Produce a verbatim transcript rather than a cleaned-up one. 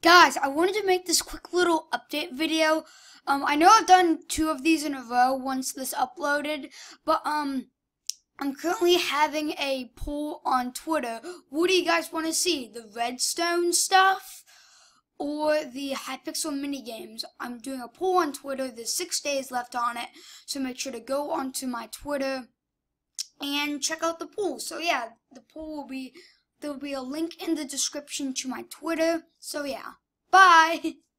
Guys, I wanted to make this quick little update video. Um, I know I've done two of these in a row once this uploaded, but um, I'm currently having a poll on Twitter. What do you guys want to see? The Redstone stuff or the Hypixel mini games? I'm doing a poll on Twitter. There's six days left on it, so make sure to go onto my Twitter and check out the poll. So yeah, the poll will be, there will be a link in the description to my Twitter. So yeah, bye!